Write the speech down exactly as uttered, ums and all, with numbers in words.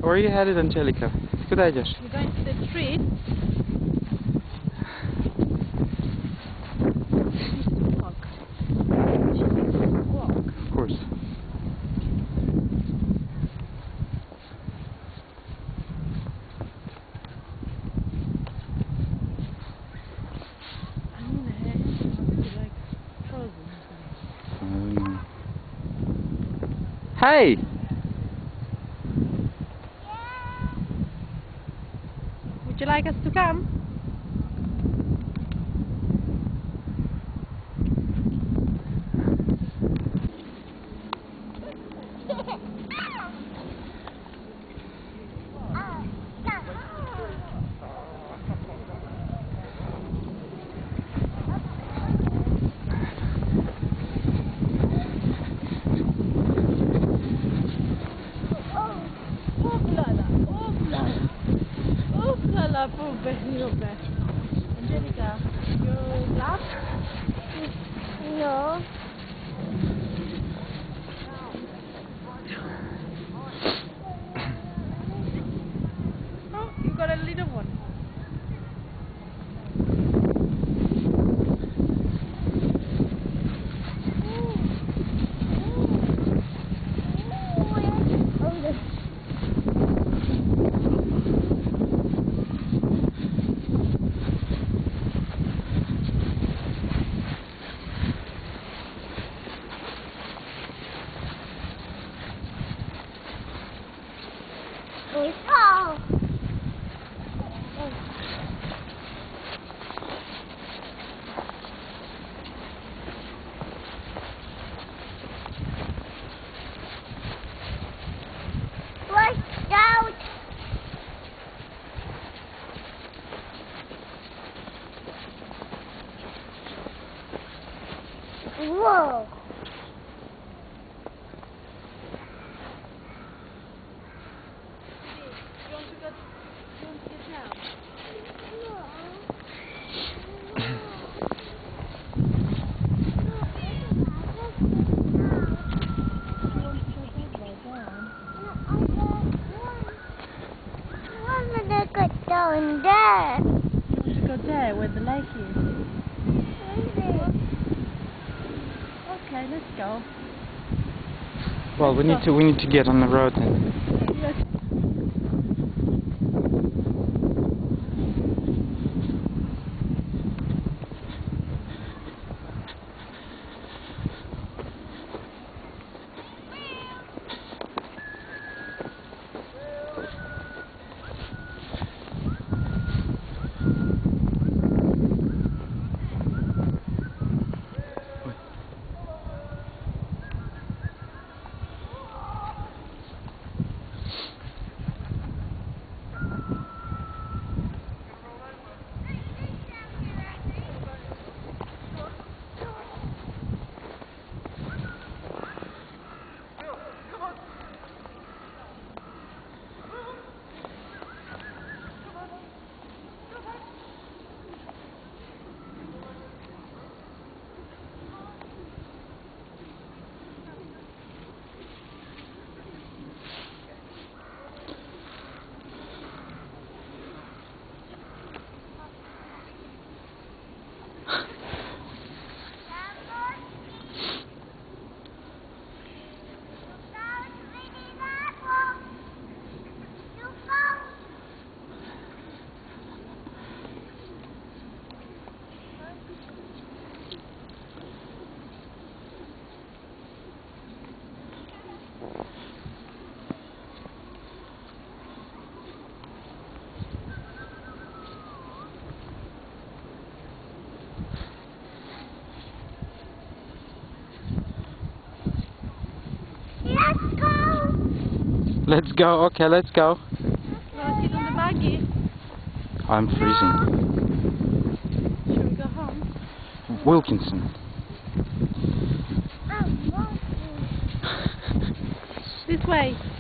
Where are you headed, Angelica? Куда идешь? We're going to the street. Walk. Walk. Of course. Um, hey! Would you like us to come? La pobre Niobe. Angelica, you laugh? No. Oh, you got a little one. Oh. Watch out! Whoa! Down there. You want to go there where the lake is? Okay, let's go. Well, we need to we need to get on the road then. Let's Let's go. Okay, let's go. You want to sit on the buggy? I'm freezing. Shall we go home? Wilkinson. This way.